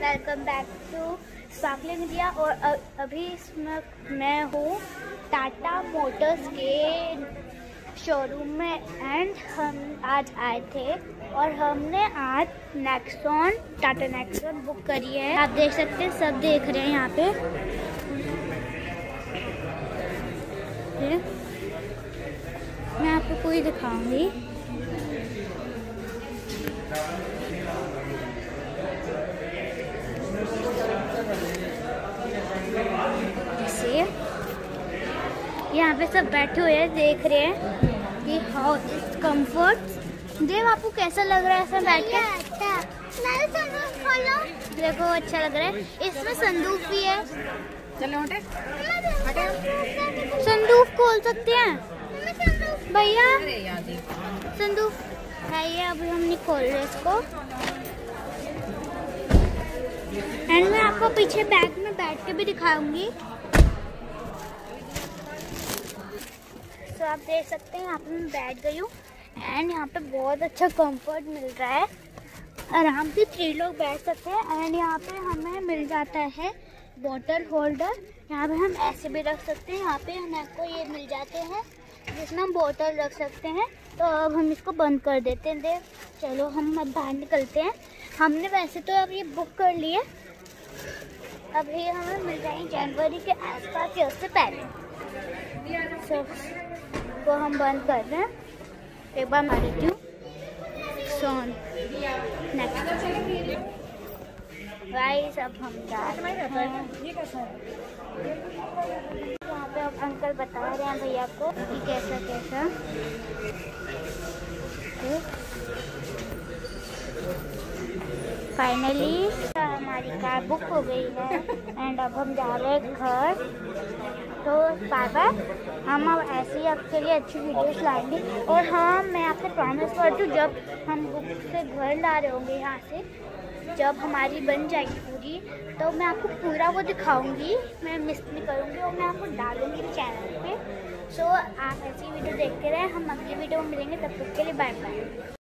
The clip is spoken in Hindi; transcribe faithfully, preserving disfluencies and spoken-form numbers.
Welcome back to sparkling India. और अभी इसमें मैं हूँ टाटा मोटर्स के शोरूम में एंड हम आज आए थे और हमने आज नेक्सॉन टाटा नेक्सॉन बुक करी है। आप देख सकते हैं, सब देख रहे हैं यहाँ पे। मैं आपको कोई दिखाऊंगी। जैसे यहाँ पे सब बैठे हुए हैं, देख रहे हैं कि हाउ इज कंफर्ट। देव आपको कैसा लग रहा है ऐसा बैठ के? देखो अच्छा लग रहा है। इसमें संदूक भी है। चलो हटे हटे संदूक खोल सकते हैं भैया। संदूक है ये, अभी हम नहीं खोल रहे इसको। एंड मैं आपको पीछे बैग में बैठ के भी दिखाऊंगी। तो आप देख सकते हैं यहाँ पे मैं बैठ गई हूँ एंड यहाँ पे बहुत अच्छा कंफर्ट मिल रहा है। आराम से थ्री लोग बैठ सकते हैं। एंड यहाँ पे हमें मिल जाता है बॉटल होल्डर। यहाँ पे हम ऐसे भी रख सकते हैं। यहाँ पे हमें को ये मिल जाते हैं जिसमें हम बोतल रख सकते हैं। तो अब हम इसको बंद कर देते हैं। देख चलो हम अब बाहर निकलते हैं। हमने वैसे तो अब ये बुक कर लिए, अभी हमें मिल जाएंगे जनवरी के आसपास या उससे पहले। so, तो हम बंद कर रहे हैं। एक बार मार देती हूँ सोन नेक्स्ट गाइस। अब हम जा रहे हैं। यहाँ पे अब अंकल बता रहे हैं भैया को कि कैसा कैसा। फाइनली हमारी कार बुक हो गई है एंड अब हम जा रहे हैं घर। तो बार बार हम अब ऐसे ही आपके लिए अच्छी वीडियोस लाएंगे। और हाँ, मैं आपसे प्रॉमिस करती हूँ, जब हम बुक से घर ला रहे होंगे यहाँ से, जब हमारी बन जाएगी पूरी, तो मैं आपको पूरा वो दिखाऊंगी। मैं मिस नहीं करूँगी और मैं आपको डालूंगी चैनल पे। सो आप ऐसी वीडियो देखते रहे। हम अगली वीडियो में मिलेंगे, तब तक के लिए बाय बाय।